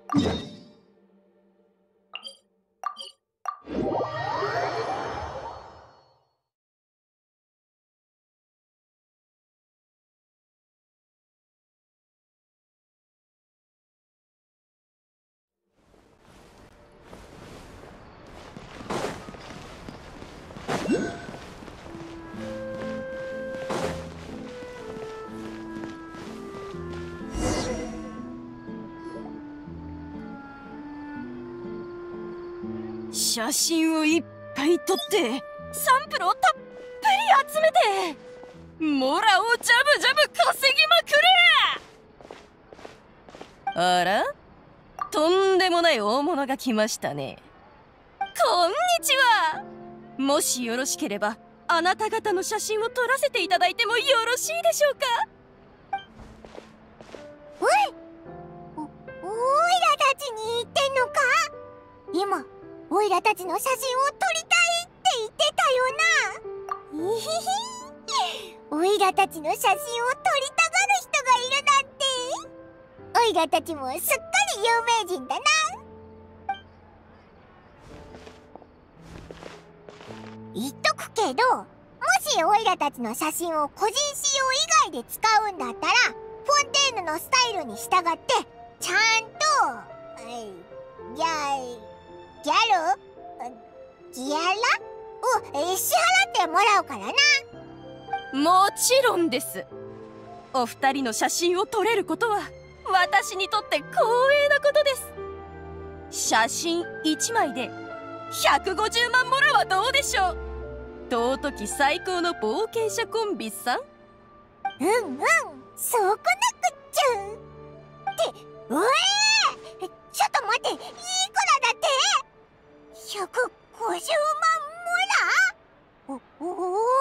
写真をいっぱい撮ってサンプルをたっぷり集めてモラをジャブジャブ稼ぎまくる。あら、とんでもない大物が来ましたね。こんにちは。もしよろしければあなた方の写真を撮らせていただいてもよろしいでしょうか。 おいらたちに言ってんのか。今おいらたちの写真を撮りたいって言ってたよな。いひひ、おいらたちの写真を撮りたがる人がいるなんて。おいらたちもすっかり有名人だな。言っとくけど、もしおいらたちの写真を個人使用以外で使うんだったら、フォンテーヌのスタイルに従ってちゃんとギャラを支払ってもらうからな。 もちろんです。お二人の写真を撮れることは私にとって光栄なことです。写真1枚で150万モラはどうでしょう。尊き最高の冒険者コンビさん。 そうこなくっちゃ。ってちょっと待って、いくらだって。150万モラ。おいらの聞き間違いじゃ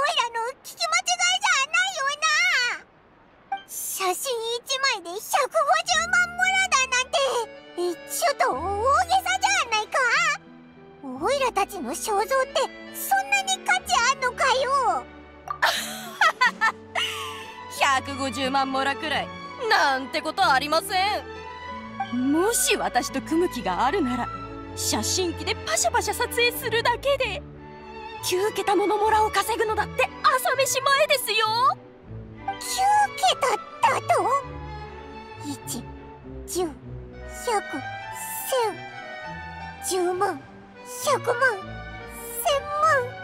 ないよな。写真1枚で150万モラだなんてちょっと大げさじゃないか。おいらたちの肖像ってそんなに価値あんのかよ。 150万モラくらいなんてことありません。もし私と組む気があるなら写真機でパシャパシャ撮影するだけで9桁ものモラを稼ぐのだって朝飯前ですよ。 9桁だと1、10、100、1000、10万、100万、1000万。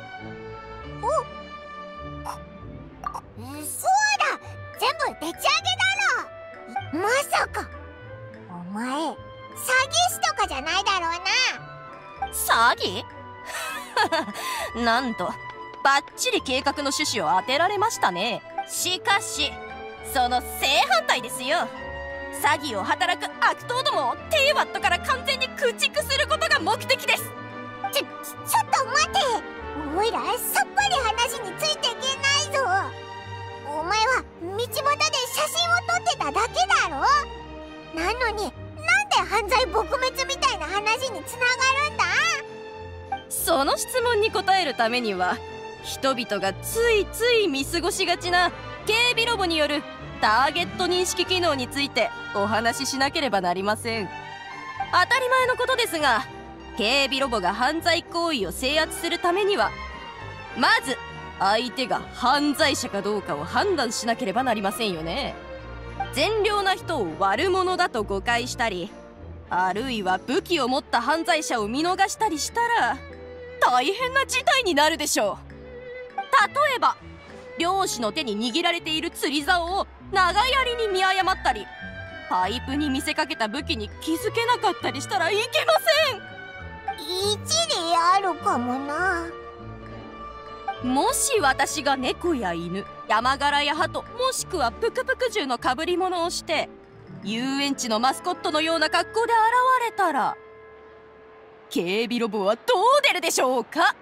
そうだ、全部でち上げだろ。まさかお前詐欺師とかじゃないだろうな。 詐欺なんとバッチリ計画の趣旨を当てられましたね。しかしその正反対ですよ。詐欺を働く悪党どもをテイワットから完全に駆逐することが目的です。 ちょっと待て。おいらさっぱり話についていけないぞ。お前は道端で写真を撮ってただけだろ。なのになんで犯罪撲滅みたいな話につながるんだ。 その質問に答えるためには人々がついつい見過ごしがちな警備ロボによるターゲット認識機能についてお話ししなければなりません。当たり前のことですが、警備ロボが犯罪行為を制圧するためにはまず相手が犯罪者かどうかを判断しなければなりませんよね。善良な人を悪者だと誤解したり、あるいは武器を持った犯罪者を見逃したりしたら大変な事態になるでしょう。例えば漁師の手に握られている釣り竿を長槍に見誤ったり、パイプに見せかけた武器に気づけなかったりしたらいけません。 一理あるかもな。 もし私が猫や犬、ヤマガラやハト、もしくはプクプク獣の被り物をして遊園地のマスコットのような格好で現れたら警備ロボはどう出るでしょうか。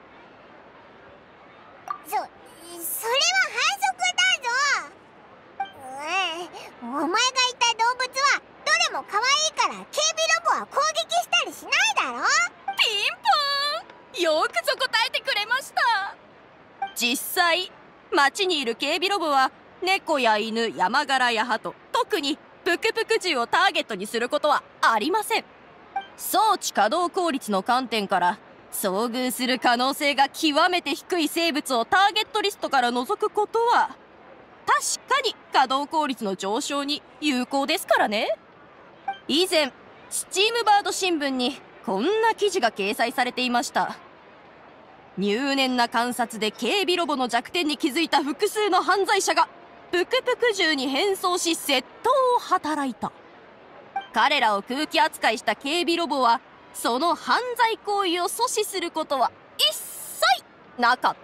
それは反則だぞ。お前がいた動物はどれも可愛いから警備ロボは攻撃したりしないだろ。 ピンポーン、よくぞ答えてくれました。実際街にいる警備ロボは猫や犬、ヤマガラやハト、特にプクプク獣をターゲットにすることはありません。 装置稼働効率の観点から遭遇する可能性が極めて低い生物をターゲットリストから除くことは確かに稼働効率の上昇に有効ですからね。以前スチームバード新聞にこんな記事が掲載されていました。入念な観察で警備ロボの弱点に気づいた複数の犯罪者がプクプク銃に変装し窃盗を働いた。彼らを空気扱いした警備ロボはその犯罪行為を阻止することは一切なかった。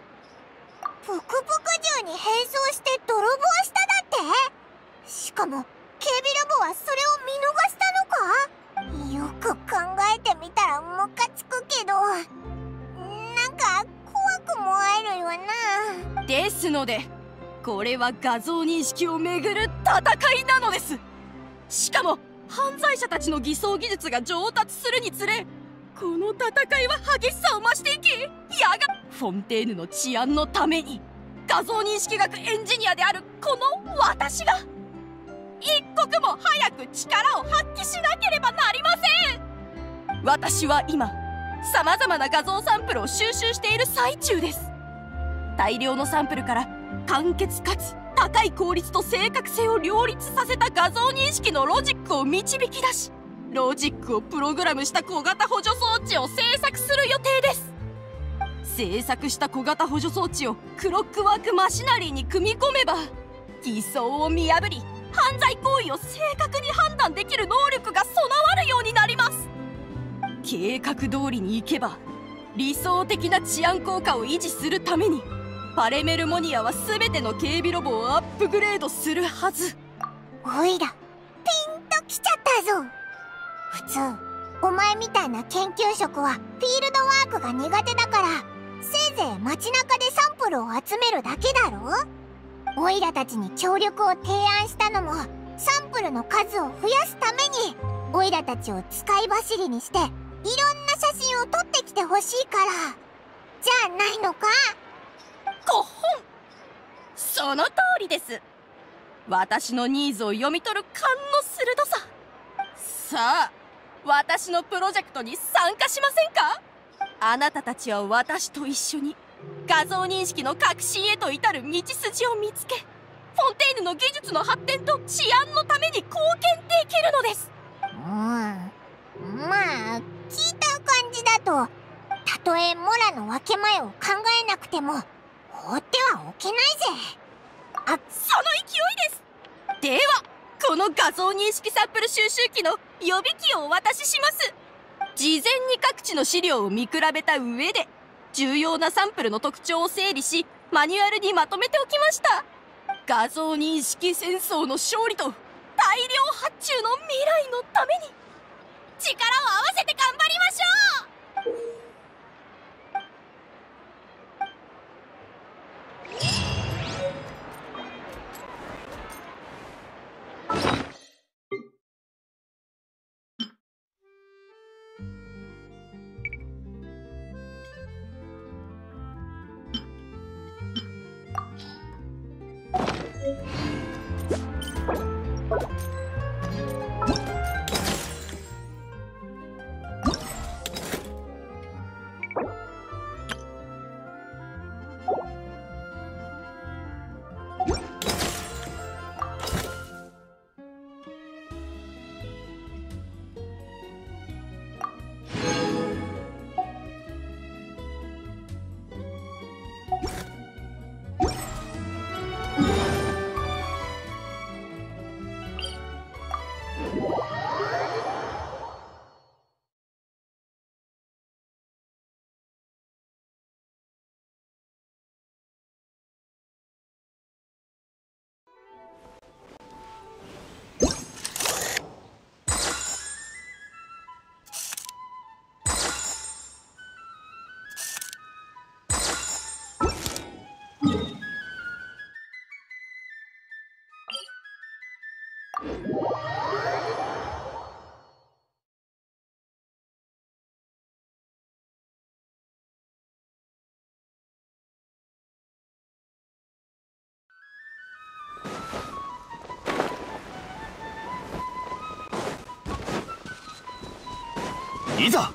プクプク銃に変装して泥棒しただって。しかも警備ロボはそれを見逃したのか。よく考えてみたらムカつくけど、なんか怖くもあるよな。 ですのでこれは画像認識をめぐる戦いなのです。しかも犯罪者たちの偽装技術が上達するにつれこの戦いは激しさを増していき、やがフォンテーヌの治安のために画像認識学エンジニアであるこの私が一刻も早く力を発揮しなければなりません。私は今さまざまな画像サンプルを収集している最中です。大量のサンプルから簡潔かつ高い効率と正確性を両立させた画像認識のロジックを導き出し、ロジックをプログラムした小型補助装置を製作する予定です。製作した小型補助装置をクロックワークマシナリーに組み込めば偽装を見破り犯罪行為を正確に判断できる能力が備わるようになります。計画通りにいけば理想的な治安効果を維持するためにパレメルモニアは全ての警備ロボをアップグレードするはず。 おいらピンときちゃったぞ。普通お前みたいな研究職はフィールドワークが苦手だからせいぜい街中でサンプルを集めるだけだろ。おいらたちに協力を提案したのもサンプルの数を増やすためにおいらたちを使い走りにしていろんな写真を撮ってきてほしいからじゃないのか。 ご本その通りです。私のニーズを読み取る勘の鋭さ。さあ私のプロジェクトに参加しませんか。あなたたちは私と一緒に画像認識の革新へと至る道筋を見つけフォンテーヌの技術の発展と治安のために貢献できるのです。 まあ聞いた感じだとたとえモラの分け前を考えなくても放ってはおけないぜ。 その勢いです。ではこの画像認識サンプル収集機の予備機をお渡しします。事前に各地の資料を見比べた上で重要なサンプルの特徴を整理しマニュアルにまとめておきました。画像認識戦争の勝利と大量発注の未来のために力を合わせて頑張りましょう。 いざ。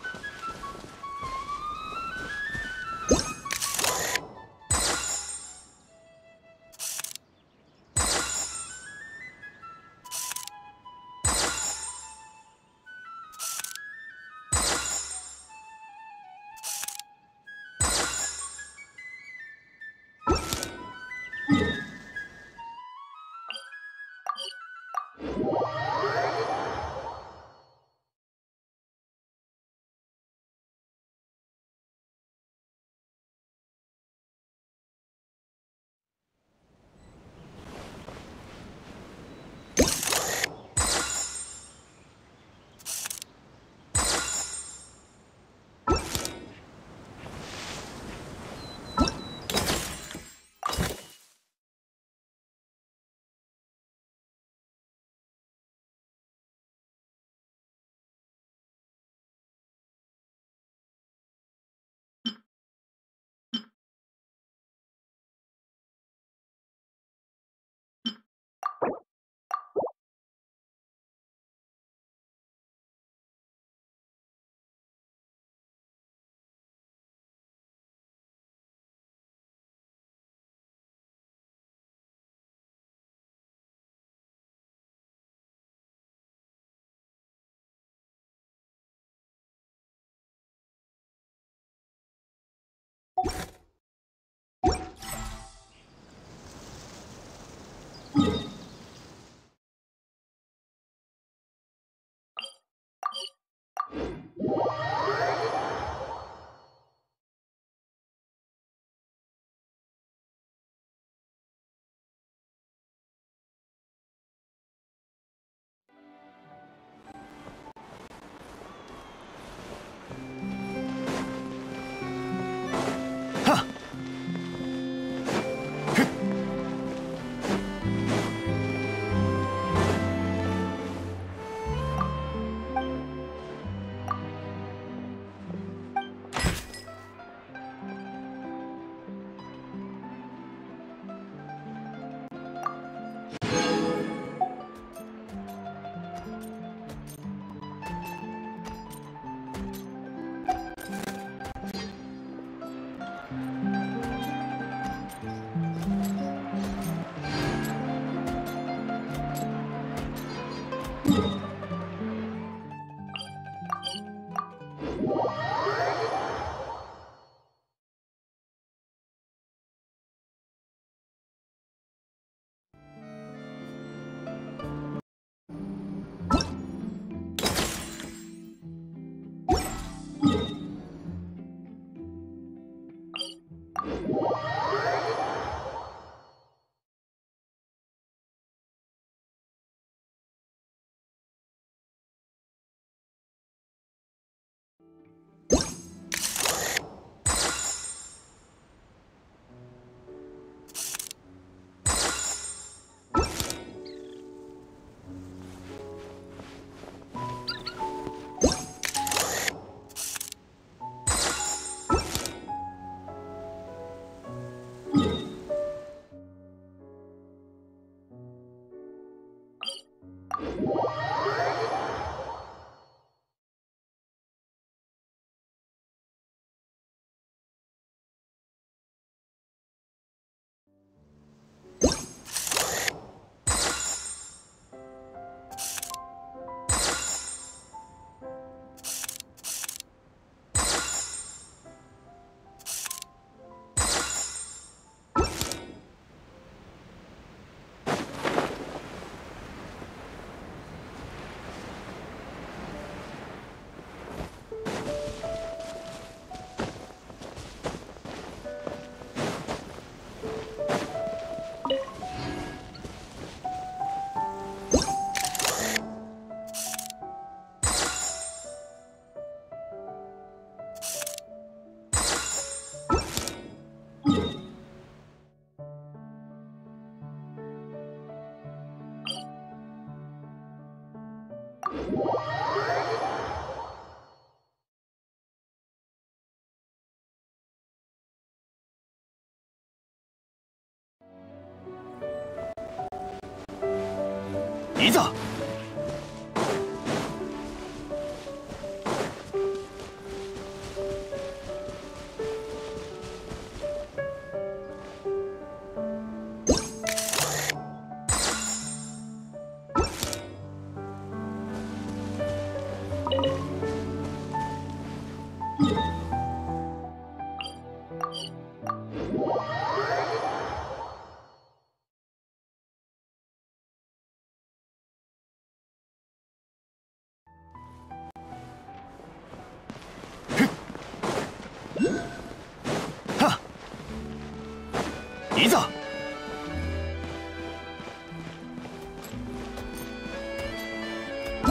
いざ。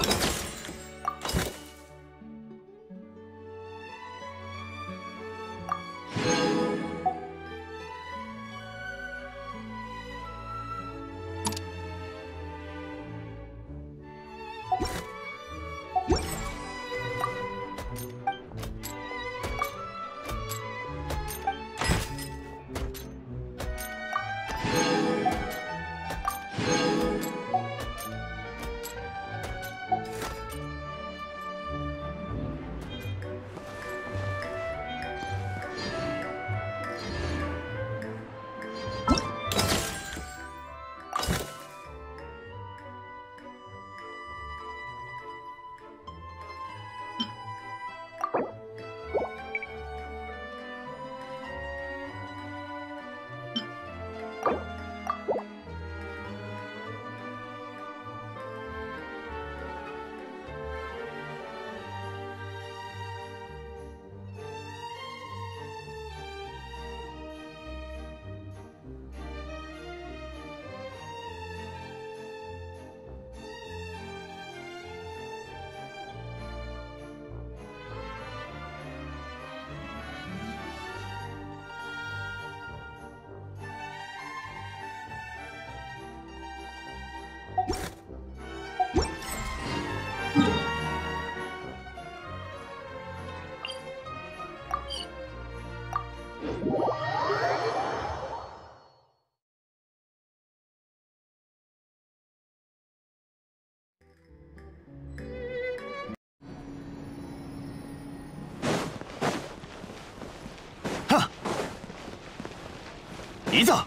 いざ。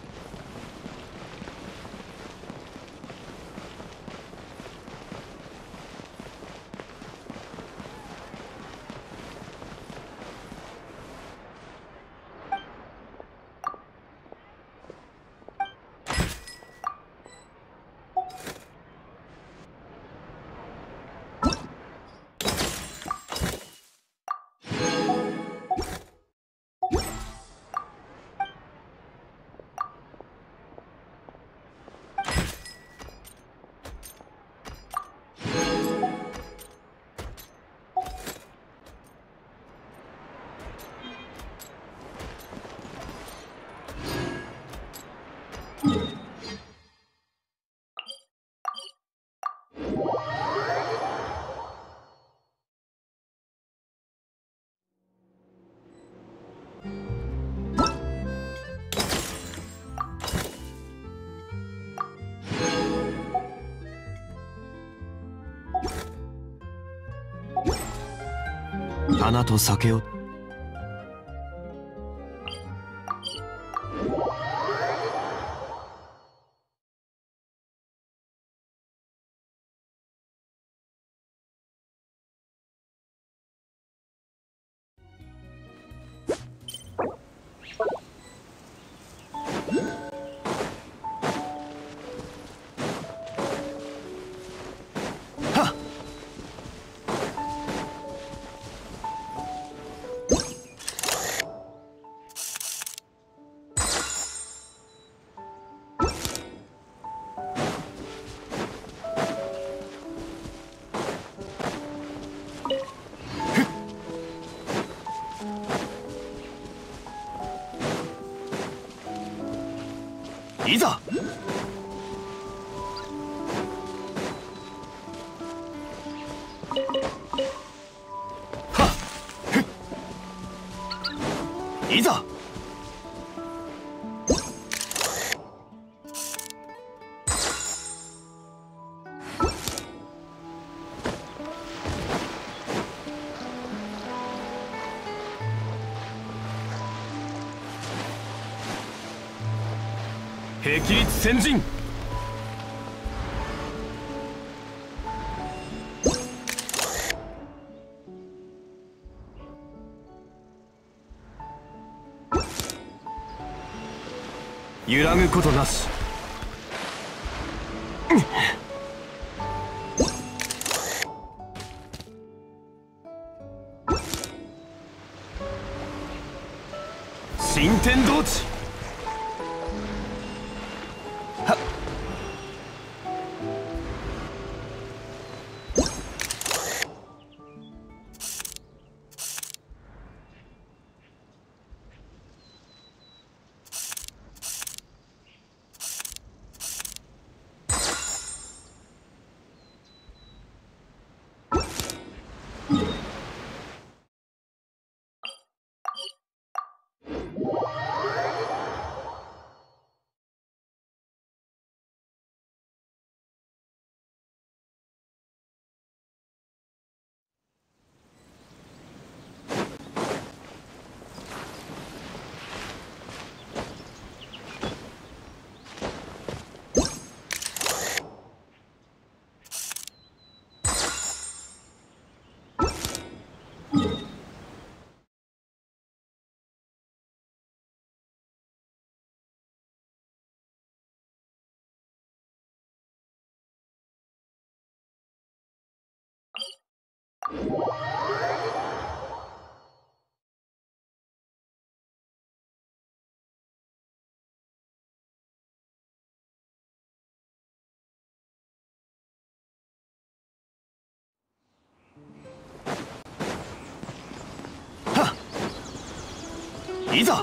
花と酒を。いざ。いざ。霹靂先陣。揺らぐことなし。新天道地。はっ。 いざ。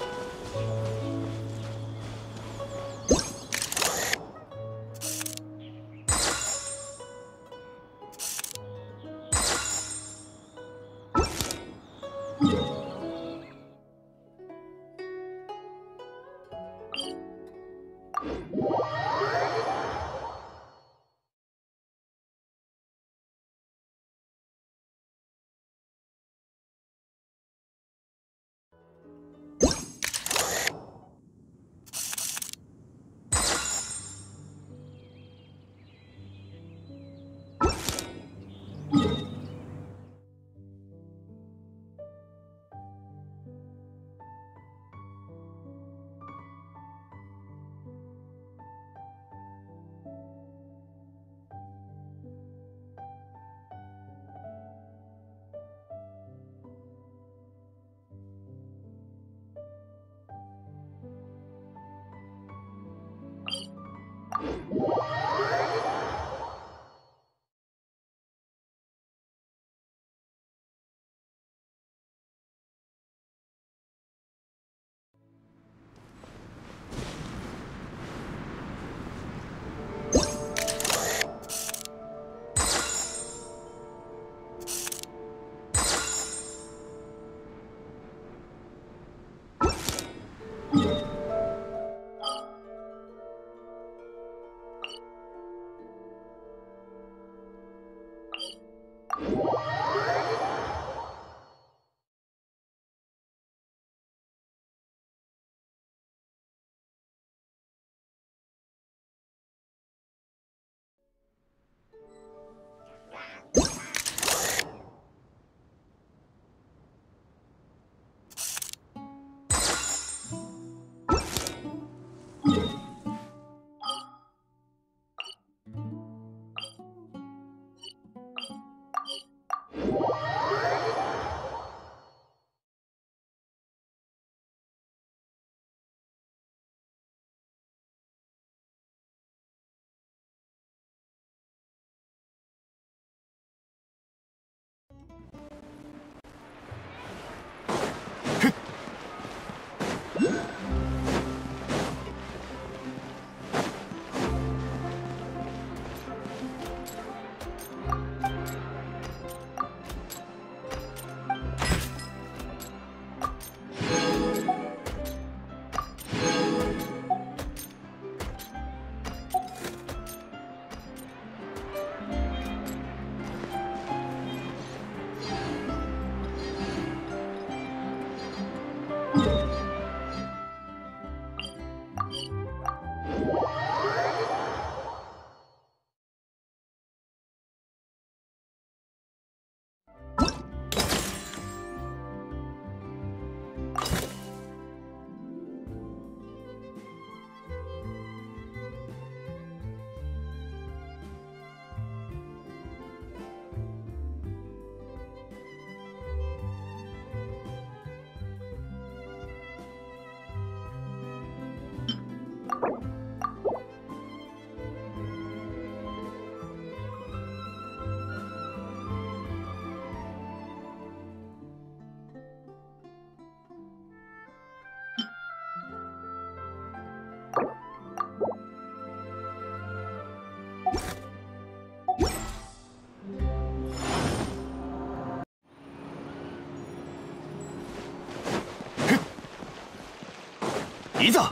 いざ。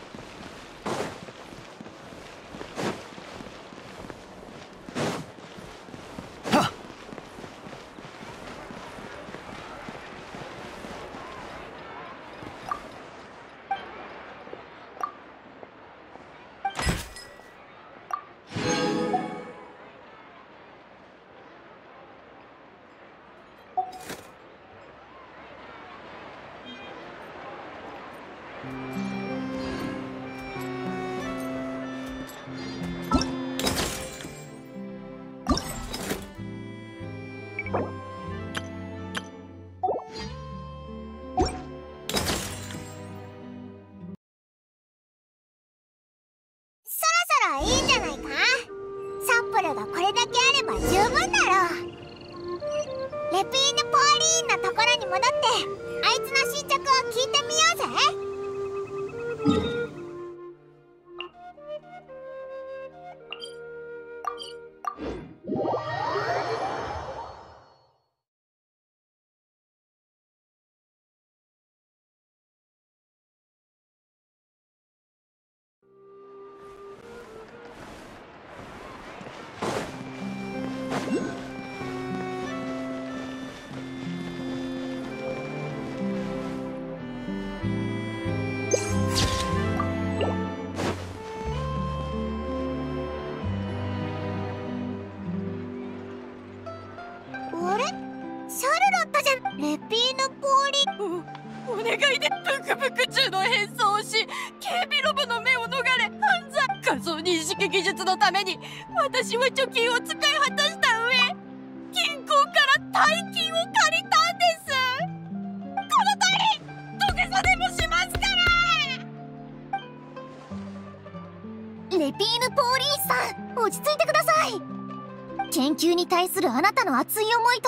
はっ。 これだけあれば十分だろう。レピーヌ・ポーリーンのところに戻ってあいつの進捗を聞いてみようぜ。あれ、シャルロットじゃん。レピーヌ・ポーリーン。 お願いでブクブク中の変装をし、警備ロボの目を逃れ犯罪画像認識技術のために私は貯金を使い果たした上、銀行から大金を借りたんです。この通り土下座でもしますから。 レピーヌ・ポーリーンさん、落ち着いてください。研究に対するあなたの熱い思いと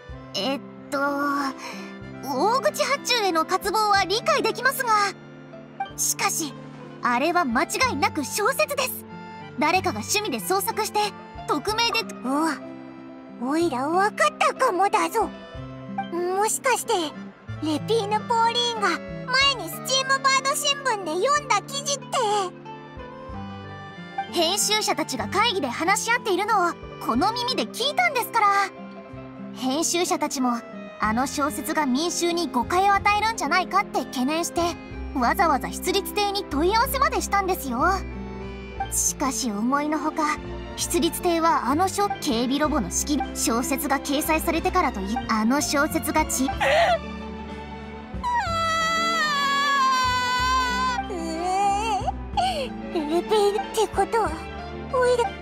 大口発注への渇望は理解できますが、しかしあれは間違いなく小説です。誰かが趣味で創作して匿名で。おいら分かったかもだぞ。もしかしてレピーヌ・ポーリーンが前にスチームバード新聞で読んだ記事って。編集者たちが会議で話し合っているのをこの耳で聞いたんですから。編集者たちもあの小説が民衆に誤解を与えるんじゃないかって懸念して、わざわざ出立艇に問い合わせまでしたんですよ。しかし思いのほか、出立艇はあの警備ロボの式小説が掲載されてからというあの小説がレピーヌってことはおいら。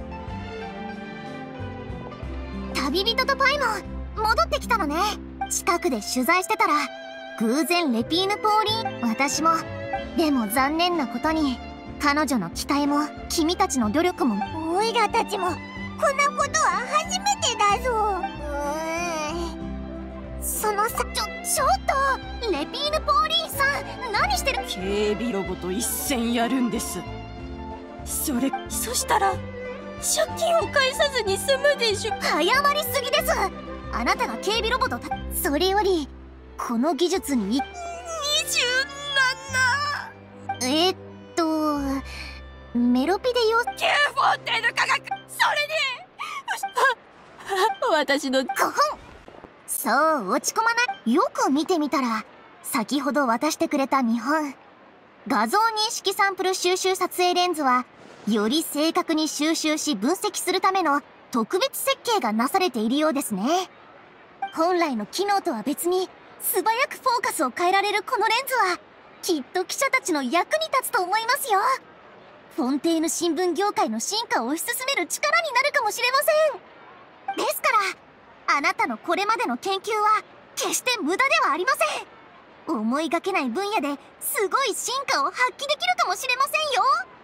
旅人とパイも戻ってきたのね。近くで取材してたら偶然レピーヌ・ポーリーン。私も。でも残念なことに彼女の期待も君たちの努力も。おいらたちもこんなことは初めてだぞ。そのさ、ちょっとレピーヌ・ポーリーンさん、何してる。 警備ロボと一戦やるんです。そしたら借金を返さずに済むでしょ。 早まりすぎです。あなたが警備ロボとそれよりこの技術にメロピで 9フォンテーヌ科学。それに私の 5本。そう落ち込まない。よく見てみたら先ほど渡してくれた見本画像認識サンプル収集撮影レンズは、より正確に収集し分析するための特別設計がなされているようですね。本来の機能とは別に素早くフォーカスを変えられるこのレンズはきっと記者たちの役に立つと思いますよ。フォンテーヌ新聞業界の進化を推し進める力になるかもしれません。ですからあなたのこれまでの研究は決して無駄ではありません。思いがけない分野ですごい進化を発揮できるかもしれませんよ。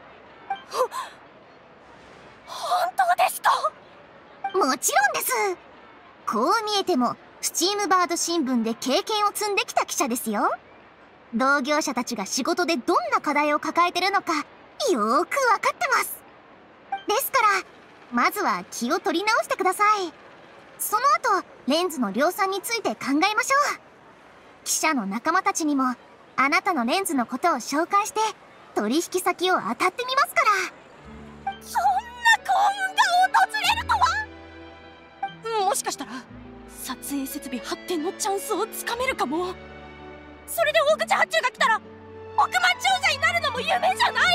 本当ですか。 もちろんです。こう見えてもスチームバード新聞で経験を積んできた記者ですよ。同業者たちが仕事でどんな課題を抱えてるのかよーくわかってます。ですからまずは気を取り直してください。その後レンズの量産について考えましょう。記者の仲間たちにもあなたのレンズのことを紹介して取引先を当たってみますから。 そんな幸運が訪れるとは。もしかしたら撮影設備発展のチャンスをつかめるかも。それで大口発注が来たら億万長者になるのも夢じゃない。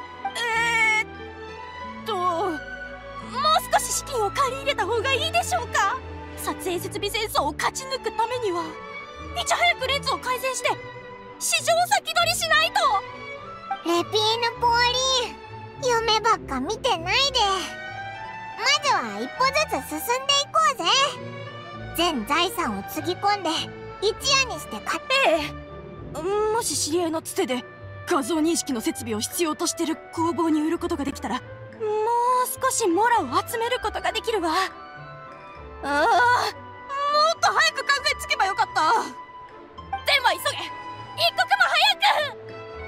もう少し資金を借り入れた方がいいでしょうか。撮影設備戦争を勝ち抜くためにはいち早くレンズを改善して市場先取りしないと。 レピーヌ・ポーリーン、夢ばっか見てないでまずは一歩ずつ進んでいこうぜ。全財産をつぎ込んで一夜にしてもし知り合いのつてで画像認識の設備を必要としてる工房に売ることができたらもう少しモラを集めることができるわ。もっと早く考えつけばよかった。では急げ、一刻も早く。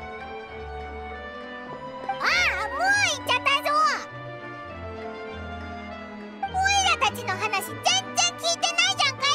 ああ、もう行っちゃったぞ。オイラたちの話全然聞いてないじゃんか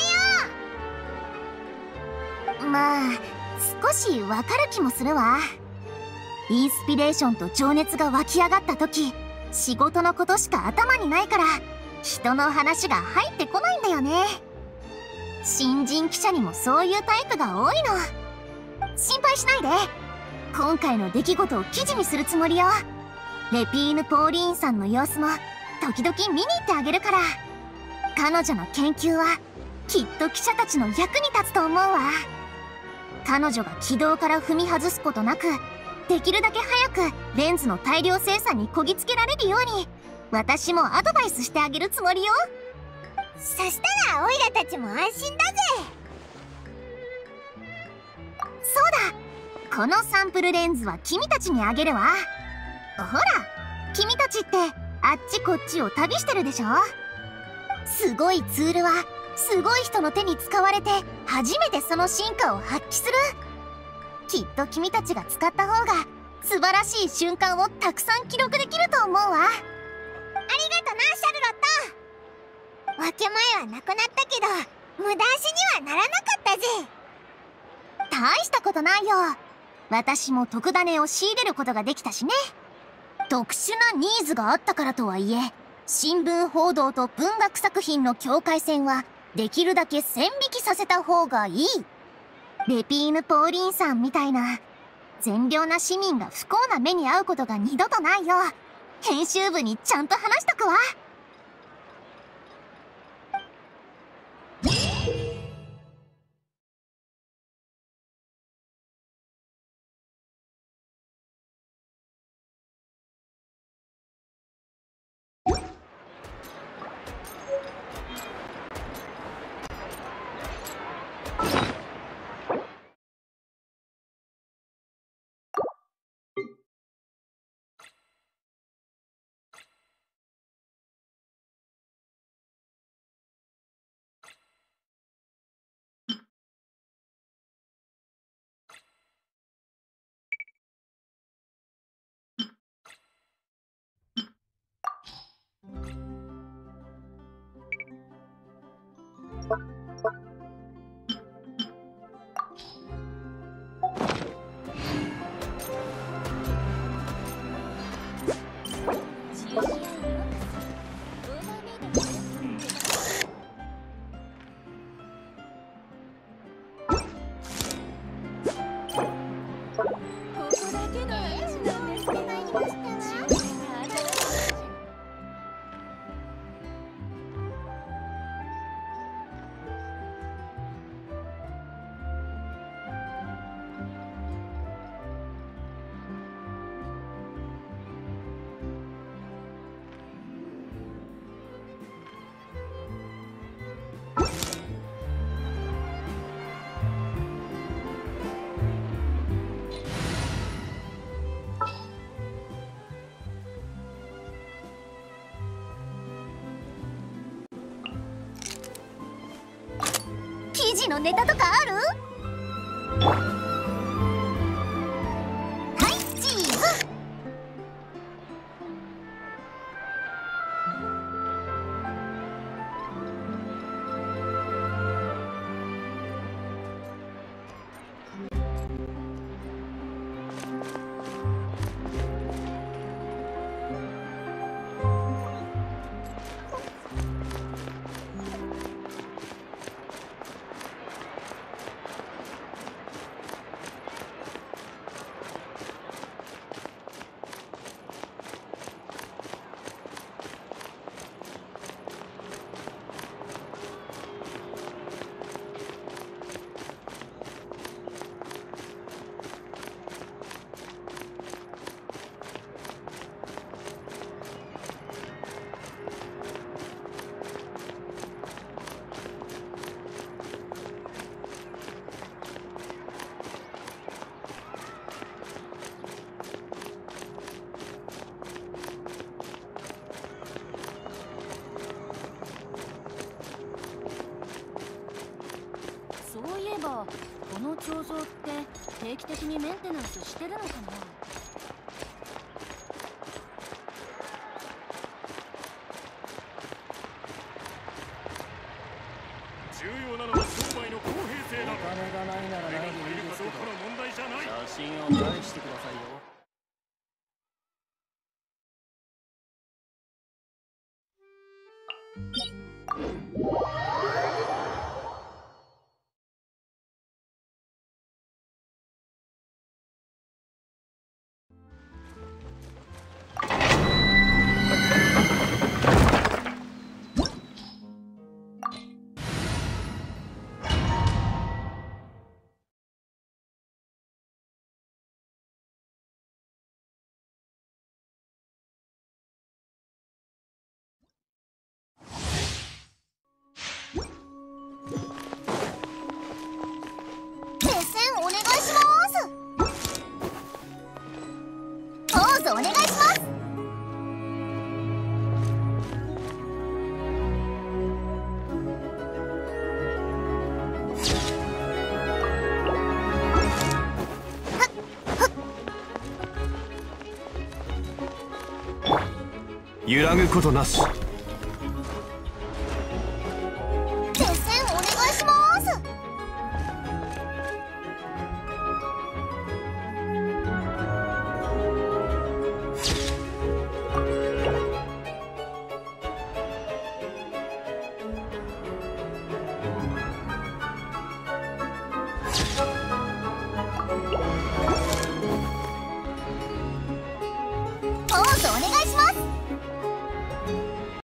よ。まあ少しわかる気もするわ。インスピレーションと情熱が湧き上がった時、仕事のことしか頭にないから人の話が入ってこないんだよね。新人記者にもそういうタイプが多いの。心配しないで、今回の出来事を記事にするつもりよ。レピーヌ・ポーリーンさんの様子も時々見に行ってあげるから。彼女の研究はきっと記者たちの役に立つと思うわ。彼女が軌道から踏み外すことなく、できるだけ早くレンズの大量生産にこぎつけられるように私もアドバイスしてあげるつもりよ。そしたらオイラたちも安心だぜ。そうだ、このサンプルレンズは君たちにあげるわ。ほら、君たちってあっちこっちを旅してるでしょ。すごいツールはすごい人の手に使われて初めてその真価を発揮する。きっと君たちが使った方が素晴らしい瞬間をたくさん記録できると思うわ。ありがとな、シャルロット。分け前はなくなったけど無駄足にはならなかったぜ。大したことないよ。私も特ダネを仕入れることができたしね。特殊なニーズがあったからとはいえ、新聞報道と文学作品の境界線はできるだけ線引きさせた方がいい。レピーヌ・ポーリンさんみたいな善良な市民が不幸な目に遭うことが二度とないよう編集部にちゃんと話しとくわ。記事のネタとかある？はい、チーズ。 えばこの彫像って定期的にメンテナンスしてるのかな。 重要なのは商売の公平性だ。 お金がないならないでいいですけど、 どうかの問題じゃない。 写真を返してくださいよ。 決戦お願いします。ポーズお願いします。 揺らぐことなし。